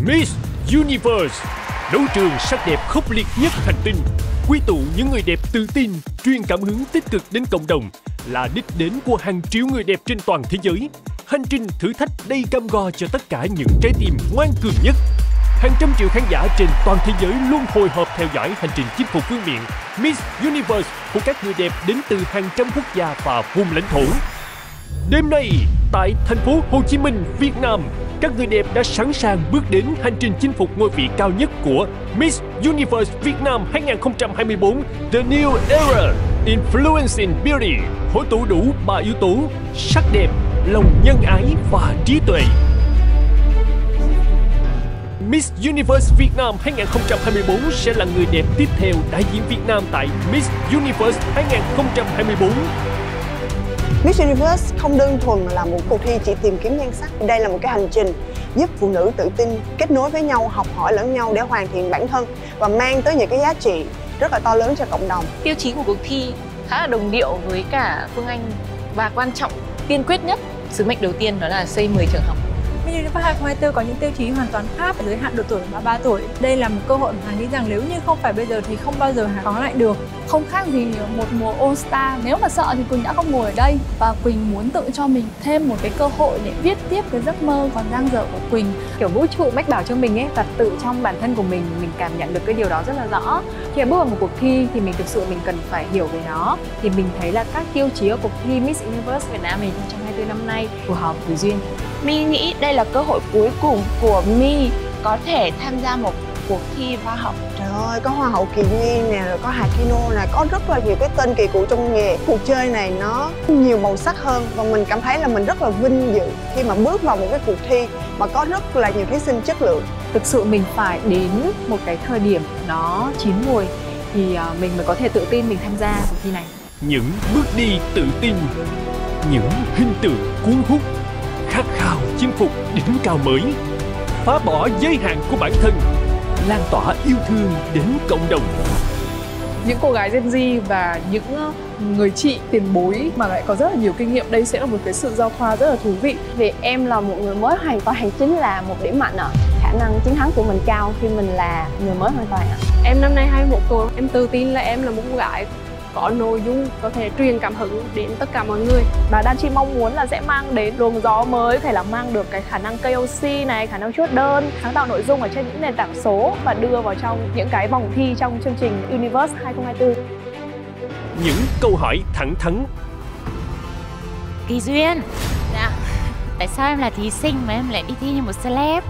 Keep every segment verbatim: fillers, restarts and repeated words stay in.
Miss Universe, đấu trường sắc đẹp khốc liệt nhất hành tinh, quy tụ những người đẹp tự tin, truyền cảm hứng tích cực đến cộng đồng, là đích đến của hàng triệu người đẹp trên toàn thế giới. Hành trình thử thách đầy cam go cho tất cả những trái tim ngoan cường nhất. Hàng trăm triệu khán giả trên toàn thế giới luôn hồi hộp theo dõi hành trình chinh phục vương miện Miss Universe của các người đẹp đến từ hàng trăm quốc gia và vùng lãnh thổ. Đêm nay, tại thành phố Hồ Chí Minh, Việt Nam, các người đẹp đã sẵn sàng bước đến hành trình chinh phục ngôi vị cao nhất của Miss Universe Việt Nam hai không hai tư, The New Era, Influencing Beauty, hội tụ đủ ba yếu tố: sắc đẹp, lòng nhân ái và trí tuệ. Miss Universe Việt Nam hai không hai tư sẽ là người đẹp tiếp theo đại diện Việt Nam tại Miss Universe hai không hai tư. Miss Universe không đơn thuần là một cuộc thi chỉ tìm kiếm nhan sắc. Đây là một cái hành trình giúp phụ nữ tự tin, kết nối với nhau, học hỏi lẫn nhau để hoàn thiện bản thân và mang tới những cái giá trị rất là to lớn cho cộng đồng. Tiêu chí của cuộc thi khá là đồng điệu với cả Phương Anh, và quan trọng, tiên quyết nhất, sứ mệnh đầu tiên đó là xây mười trường học. Miss Universe hai không hai tư có những tiêu chí hoàn toàn khác, giới hạn độ tuổi ba mươi ba tuổi. Đây là một cơ hội mà Hà nghĩ rằng nếu như không phải bây giờ thì không bao giờ Hà có lại được. Không khác gì một mùa All Star. Nếu mà sợ thì Quỳnh đã không ngồi ở đây, và Quỳnh muốn tự cho mình thêm một cái cơ hội để viết tiếp cái giấc mơ còn dang dở của Quỳnh. Kiểu vũ trụ mách bảo cho mình ấy, và tự trong bản thân của mình mình cảm nhận được cái điều đó rất là rõ. Khi mà bước vào một cuộc thi thì mình thực sự mình cần phải hiểu về nó. Thì mình thấy là các tiêu chí ở cuộc thi Miss Universe Việt Nam hai không hai tư năm nay phù hợp với Duyên. My nghĩ đây là cơ hội cuối cùng của My có thể tham gia một cuộc thi hoa hậu. Trời ơi, có hoa hậu Kỳ Nguyên nè, rồi có Hà Kino nè, có rất là nhiều cái tên kỳ cựu trong nghề. Cuộc chơi này nó nhiều màu sắc hơn và mình cảm thấy là mình rất là vinh dự khi mà bước vào một cái cuộc thi mà có rất là nhiều thí sinh chất lượng. Thực sự mình phải đến một cái thời điểm nó chín mùi thì mình mới có thể tự tin mình tham gia cuộc thi này. Những bước đi tự tin, những hình tượng cuốn hút, khát khao chinh phục đỉnh cao mới, phá bỏ giới hạn của bản thân, lan tỏa yêu thương đến cộng đồng. Những cô gái Gen Z và những người chị tiền bối mà lại có rất là nhiều kinh nghiệm, đây sẽ là một cái sự giao thoa rất là thú vị. Vì em là một người mới hoàn toàn chính là một điểm mạnh ạ. Khả năng chiến thắng của mình cao khi mình là người mới hoàn toàn ạ. Em năm nay hai mươi mốt tuổi, em tự tin là em là một cô gái có nội dung có thể truyền cảm hứng đến tất cả mọi người. Và Đan Chi mong muốn là sẽ mang đến luồng gió mới, có thể là mang được cái khả năng K O C này, khả năng chốt đơn, sáng tạo nội dung ở trên những nền tảng số và đưa vào trong những cái vòng thi trong chương trình Universe hai không hai tư. Những câu hỏi thẳng thắn. Kỳ Duyên, dạ, tại sao em là thí sinh mà em lại đi thi như một celeb?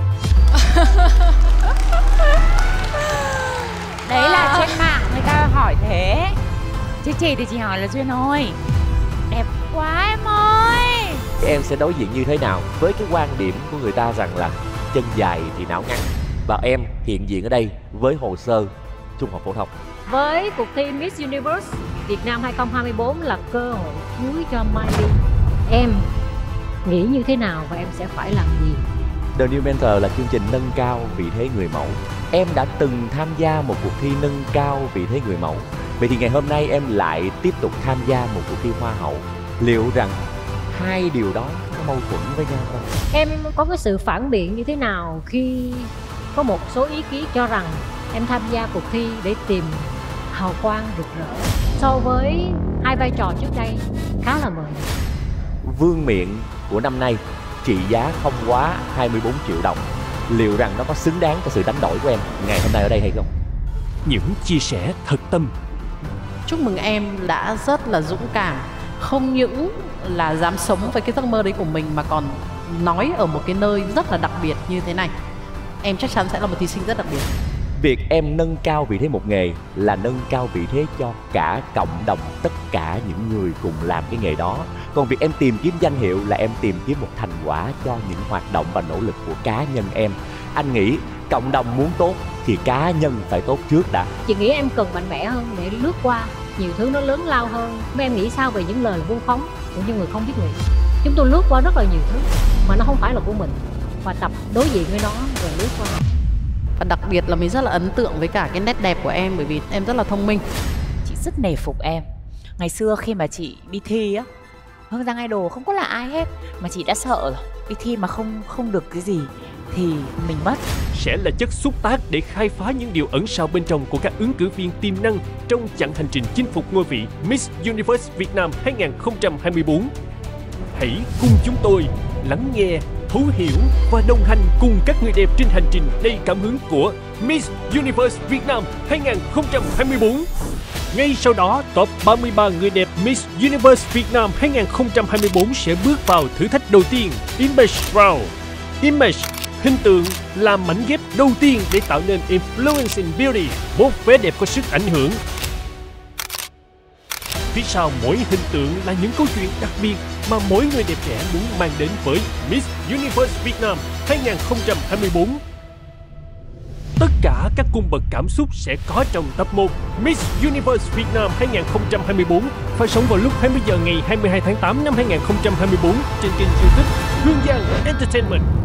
Đấy là trên mạng người ta hỏi thế. Chứ chị thì chị hỏi là Duyên ơi, đẹp quá em ơi. Em sẽ đối diện như thế nào với cái quan điểm của người ta rằng là chân dài thì não ngắn, và em hiện diện ở đây với hồ sơ trung học phổ thông? Với cuộc thi Miss Universe Việt Nam hai không hai tư là cơ hội cuối cho Miley. Em nghĩ như thế nào và em sẽ phải làm gì? The New Mentor là chương trình nâng cao vị thế người mẫu. Em đã từng tham gia một cuộc thi nâng cao vị thế người mẫu. Vậy thì ngày hôm nay em lại tiếp tục tham gia một cuộc thi hoa hậu. Liệu rằng hai điều đó có mâu thuẫn với nhau không? Em có cái sự phản biện như thế nào khi có một số ý kiến cho rằng em tham gia cuộc thi để tìm hào quang rực rỡ so với hai vai trò trước đây khá là mờ nhạt? Vương miện của năm nay trị giá không quá hai mươi bốn triệu đồng. Liệu rằng nó có xứng đáng cho sự đánh đổi của em ngày hôm nay ở đây hay không? Những chia sẻ thật tâm. Chúc mừng em đã rất là dũng cảm, không những là dám sống với cái giấc mơ đấy của mình mà còn nói ở một cái nơi rất là đặc biệt như thế này. Em chắc chắn sẽ là một thí sinh rất đặc biệt. Việc em nâng cao vị thế một nghề là nâng cao vị thế cho cả cộng đồng, tất cả những người cùng làm cái nghề đó. Còn việc em tìm kiếm danh hiệu là em tìm kiếm một thành quả cho những hoạt động và nỗ lực của cá nhân em. Anh nghĩ cộng đồng muốn tốt thì cá nhân phải tốt trước đã. Chị nghĩ em cần mạnh mẽ hơn để lướt qua nhiều thứ nó lớn lao hơn. Mấy em nghĩ sao về những lời vu khống của những người không biết nghĩ? Chúng tôi lướt qua rất là nhiều thứ mà nó không phải là của mình, và tập đối diện với nó rồi lướt qua. Và đặc biệt là mình rất là ấn tượng với cả cái nét đẹp của em, bởi vì em rất là thông minh. Chị rất nể phục em. Ngày xưa khi mà chị đi thi á, Hương Giang Idol không có là ai hết mà chị đã sợ rồi. Đi thi mà không không được cái gì thì mình mất. Sẽ là chất xúc tác để khai phá những điều ẩn sau bên trong của các ứng cử viên tiềm năng trong chặng hành trình chinh phục ngôi vị Miss Universe Việt Nam hai không hai tư. Hãy cùng chúng tôi lắng nghe, thấu hiểu và đồng hành cùng các người đẹp trên hành trình đầy cảm hứng của Miss Universe Việt Nam hai không hai tư. Ngay sau đó, top ba mươi ba người đẹp Miss Universe Việt Nam hai không hai tư sẽ bước vào thử thách đầu tiên, Image Round. Image, hình tượng, là mảnh ghép đầu tiên để tạo nên Influencing Beauty, một vẻ đẹp có sức ảnh hưởng. Phía sau mỗi hình tượng là những câu chuyện đặc biệt mà mỗi người đẹp trẻ muốn mang đến với Miss Universe Việt Nam hai không hai tư. Tất cả các cung bậc cảm xúc sẽ có trong tập một Miss Universe Việt Nam hai không hai tư, phát sóng vào lúc hai mươi giờ ngày hai mươi hai tháng tám năm hai không hai tư trên kênh YouTube Hương Giang Entertainment.